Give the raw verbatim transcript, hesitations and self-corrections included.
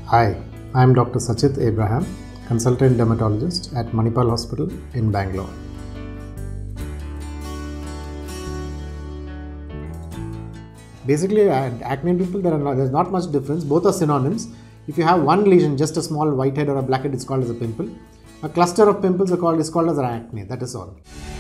Hi, I am Doctor Sachith Abraham, consultant dermatologist at Manipal Hospital in Bangalore. Basically, acne and pimple, there are not, there's not much difference. Both are synonyms. If you have one lesion, just a small whitehead or a blackhead, it's called as a pimple. A cluster of pimples are called, is called as an acne. That is all.